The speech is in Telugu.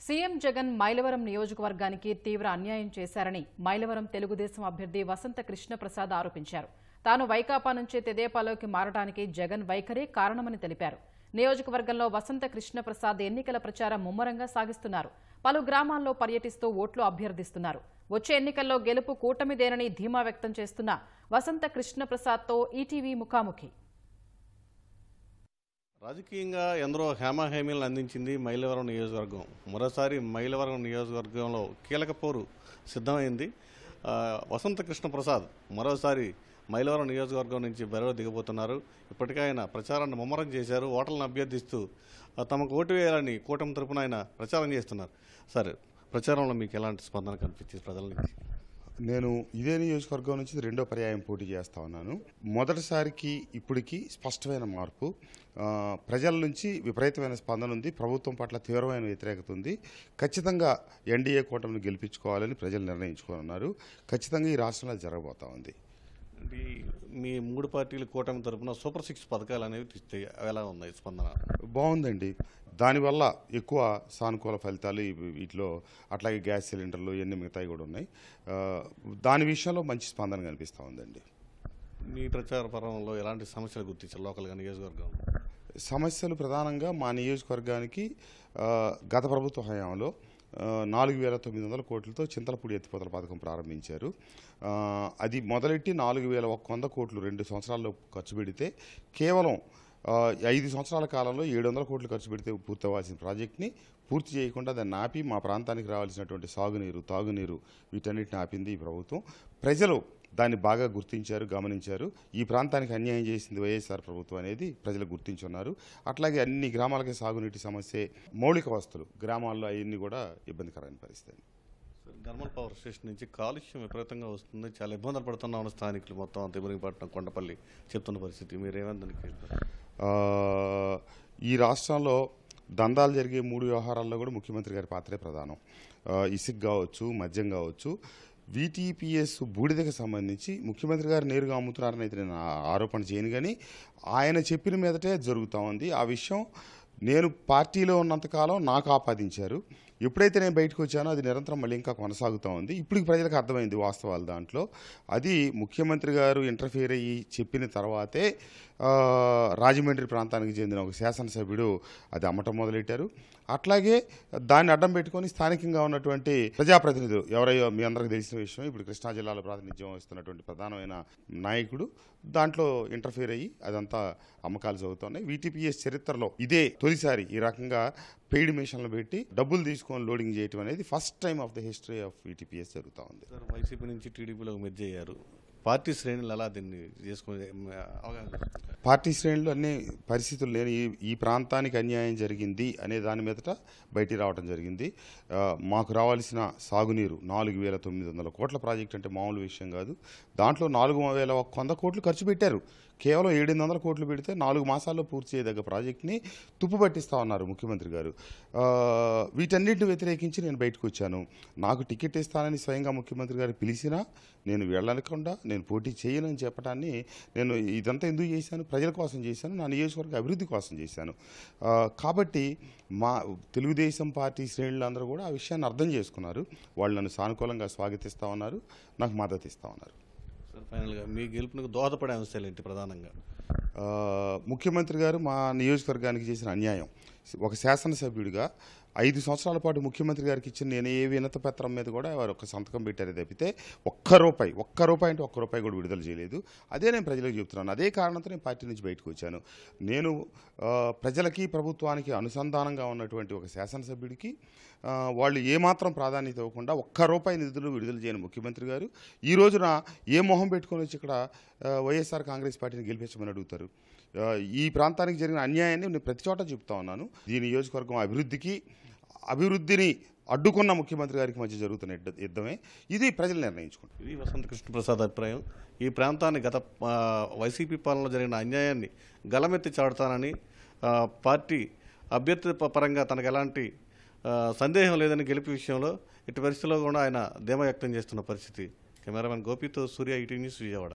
సీఎం జగన్ మైలవరం నియోజకవర్గానికి తీవ్ర అన్యాయం చేశారని మైలవరం తెలుగుదేశం అభ్యర్థి వసంత కృష్ణప్రసాద్ ఆరోపించారు. తాను వైకాపా నుంచి తెదేపాలోకి మారడానికి జగన్ వైఖరే కారణమని తెలిపారు. నియోజకవర్గంలో వసంత కృష్ణప్రసాద్ ఎన్నికల ప్రచారం ముమ్మరంగా సాగిస్తున్నారు. పలు గ్రామాల్లో పర్యటిస్తూ ఓట్లు అభ్యర్థిస్తున్నారు. వచ్చే ఎన్నికల్లో గెలుపు కూటమిదేనని ధీమా వ్యక్తం చేస్తున్న వసంత కృష్ణప్రసాద్తో ఈటీవీ ముఖాముఖి. రాజకీయంగా ఎందరో హేమాహేమీలను అందించింది మైలవరం నియోజకవర్గం. మరోసారి మైలవరం నియోజకవర్గంలో కీలక పోరు సిద్ధమైంది. వసంత కృష్ణప్రసాద్ మరోసారి మైలవరం నియోజకవర్గం నుంచి బరిలో దిగబోతున్నారు. ఇప్పటికే ఆయన ప్రచారాన్ని ముమ్మరం చేశారు. ఓటర్లను అభ్యర్థిస్తూ తమకు ఓటు వేయాలని కూటమి తరపున ఆయన ప్రచారం చేస్తున్నారు. సరే, ప్రచారంలో మీకు ఎలాంటి స్పందన కనిపించింది ప్రజల నుంచి? నేను ఇదే నియోజకవర్గం నుంచి రెండో పర్యాయం పోటీ చేస్తా ఉన్నాను. మొదటిసారికి ఇప్పటికి స్పష్టమైన మార్పు, ప్రజల నుంచి విపరీతమైన స్పందన ఉంది. ప్రభుత్వం పట్ల తీవ్రమైన వ్యతిరేకత ఉంది. ఖచ్చితంగా ఎన్డీఏ కూటమిని గెలిపించుకోవాలని ప్రజలు నిర్ణయించుకున్నారు. ఖచ్చితంగా ఈ రాష్ట్రంలో జరగబోతా ఉంది. మీ మూడు పార్టీల కూటమి తరపున సూపర్ 6 పథకాలు అనేవి ఎలా ఉన్నాయి స్పందన? బాగుందండి. దానివల్ల ఎక్కువ సానుకూల ఫలితాలు వీటిలో, అట్లాగే గ్యాస్ సిలిండర్లు ఇవన్నీ మిగతాయి కూడా ఉన్నాయి. దాని విషయంలో మంచి స్పందన కనిపిస్తూ ఉందండి. మీ ప్రచార పర్వంలో ఎలాంటి సమస్యలు గుర్తించారు లోకల్గా నియోజకవర్గం? సమస్యలు ప్రధానంగా మా నియోజకవర్గానికి గత ప్రభుత్వ హయాంలో 4,900 కోట్లతో చింతలపూడి ఎత్తిపోతల పథకం ప్రారంభించారు. అది మొదలెట్టి 4,100 కోట్లు 2 సంవత్సరాల్లో ఖర్చు పెడితే, కేవలం 5 సంవత్సరాల కాలంలో 700 కోట్లు ఖర్చు పెడితే పూర్తవ్వాల్సిన ప్రాజెక్ట్ని పూర్తి చేయకుండా దాన్ని ఆపి మా ప్రాంతానికి రావాల్సినటువంటి సాగునీరు, తాగునీరు వీటన్నిటిని ఆపింది ఈ ప్రభుత్వం. ప్రజలు దాన్ని బాగా గుర్తించారు, గమనించారు. ఈ ప్రాంతానికి అన్యాయం చేసింది వైఎస్ఆర్ ప్రభుత్వం అనేది ప్రజలు గుర్తించున్నారు. అట్లాగే అన్ని గ్రామాలకి సాగునీటి సమస్య, మౌలిక వస్తువులు గ్రామాల్లో అవన్నీ కూడా ఇబ్బందికరమైన పరిస్థితి. థర్మల్ పవర్ స్టేషన్ నుంచి కాలుష్యం విపరీతంగా వస్తుంది, చాలా ఇబ్బందులు పడుతున్నాం స్థానికులు మొత్తం తిరుమలపట్నం, కొండపల్లి చెప్తున్న పరిస్థితి. మీరేమందని? ఈ రాష్ట్రంలో దందాలు జరిగే 3 వ్యవహారాల్లో కూడా ముఖ్యమంత్రి గారి పాత్రే ప్రధానం. ఇసుక కావచ్చు, మద్యం కావచ్చు. వీటీపీఎస్ బూడిదకు సంబంధించి ముఖ్యమంత్రి గారు నేరుగా అమ్ముతున్నారని అయితే నేను ఆరోపణ చేయను, కానీ ఆయన చెప్పిన మీదటే జరుగుతూ ఉంది. ఆ విషయం నేను పార్టీలో ఉన్నంతకాలం నాకు ఆపాదించారు. ఎప్పుడైతే నేను బయటకు వచ్చానో అది నిరంతరం మళ్ళీ ఇంకా కొనసాగుతూ ఉంది. ఇప్పటికి ప్రజలకు అర్థమైంది వాస్తవాలు దాంట్లో. అది ముఖ్యమంత్రి గారు ఇంటర్ఫియర్ అయ్యి చెప్పిన తర్వాతే రాజమండ్రి ప్రాంతానికి చెందిన ఒక శాసనసభ్యుడు అది అమ్మటం మొదలెట్టారు. అట్లాగే దాన్ని అడ్డం పెట్టుకొని స్థానికంగా ఉన్నటువంటి ప్రజాప్రతినిధులు, ఎవరయ్యో మీ అందరికీ తెలిసిన విషయం, ఇప్పుడు కృష్ణా జిల్లాలో ప్రాతినిధ్యం వస్తున్నటువంటి ప్రధానమైన నాయకుడు దాంట్లో ఇంటర్ఫియర్ అయ్యి అదంతా అమ్మకాలు జరుగుతున్నాయి. వీటీపీఎస్ చరిత్రలో ఇదే తొలిసారి ఈ రకంగా పెయిడ్ మిషన్లు పెట్టి డబ్బులు తీసుకొని లోడింగ్ చేయడం అనేది first time of the history of VTPS జరుగుతూ ఉంది. వైసీపీ నుంచి టీడీపీలో మెర్జ్ అయ్యారు. పార్టీ శ్రేణులు ఎలా దీన్ని చేసుకునే అవగాహన? పార్టీ శ్రేణులు అన్ని పరిస్థితులు లేని ఈ ప్రాంతానికి అన్యాయం జరిగింది అనే దాని మీదట బయటికి రావడం జరిగింది. మాకు రావాల్సిన సాగునీరు 4,900 కోట్ల ప్రాజెక్ట్ అంటే మామూలు విషయం కాదు. దాంట్లో 4,100 కోట్లు ఖర్చు పెట్టారు. కేవలం 700 కోట్లు పెడితే 4 మాసాల్లో పూర్తి చేయదగ్గ ప్రాజెక్ట్ని తుప్పు పట్టిస్తూ ఉన్నారు ముఖ్యమంత్రి గారు. వీటన్నిటిని వ్యతిరేకించి నేను బయటకు వచ్చాను. నాకు టికెట్ ఇస్తానని స్వయంగా ముఖ్యమంత్రి గారు పిలిచినా నేను వెళ్ళనకుండా నేను పోటీ చేయనని చెప్పడాన్ని నేను ఇదంతా ఎందుకు చేశాను? ప్రజల కోసం చేశాను, నా నియోజకవర్గ అభివృద్ధి కోసం చేశాను. కాబట్టి మా తెలుగుదేశం పార్టీ శ్రేణులందరూ కూడా ఆ విషయాన్ని అర్థం చేసుకున్నారు. వాళ్ళు నన్ను సానుకూలంగా స్వాగతిస్తూ ఉన్నారు, నాకు మద్దతు ఇస్తూ ఉన్నారు. ఫైనల్గా మీ గెలుపునకు దోహదపడే అంశాలు ఏంటి ప్రధానంగా? ముఖ్యమంత్రి గారు మా నియోజకవర్గానికి చేసిన అన్యాయం, ఒక శాసనసభ్యుడిగా 5 సంవత్సరాల పాటు ముఖ్యమంత్రి గారికి ఇచ్చిన నేను ఏ వినతి పత్రం మీద కూడా వారు ఒక సంతకం పెట్టారు తప్పితే ఒక్క రూపాయి అంటే ఒక్క రూపాయి కూడా విడుదల చేయలేదు. అదే నేను ప్రజలకు చెప్తున్నాను. అదే కారణంతో నేను పార్టీ నుంచి బయటకు వచ్చాను. నేను ప్రజలకి ప్రభుత్వానికి అనుసంధానంగా ఉన్నటువంటి ఒక శాసనసభ్యుడికి వాళ్ళు ఏమాత్రం ప్రాధాన్యత ఇవ్వకుండా ఒక్క రూపాయి నిధులు విడుదల చేయని ముఖ్యమంత్రి గారు ఈ రోజున ఏ మొహం పెట్టుకొని వచ్చి ఇక్కడ వైఎస్ఆర్ కాంగ్రెస్ పార్టీని గెలిపించమని అడుగుతారు? ఈ ప్రాంతానికి జరిగిన అన్యాయాన్ని నేను ప్రతి చోట చెప్తా ఉన్నాను. ఈ నియోజకవర్గం అభివృద్ధిని అడ్డుకున్న ముఖ్యమంత్రి గారికి మధ్య జరుగుతున్న యుద్ధమే ఇది, ప్రజలు నిర్ణయించుకుంటారు. ఇది వసంత కృష్ణప్రసాద్ అభిప్రాయం. ఈ ప్రాంతాన్ని గత వైసీపీ పాలనలో జరిగిన అన్యాయాన్ని గలమెత్తి చాడుతానని, పార్టీ అభ్యర్థి పరంగా తనకు ఎలాంటి సందేహం లేదని గెలుపు విషయంలో ఇటు పరిస్థితుల్లో కూడా ఆయన ధీమా వ్యక్తం చేస్తున్న పరిస్థితి. కెమెరామెన్ గోపితో సూర్య, ఈటీవీ న్యూస్, విజయవాడ.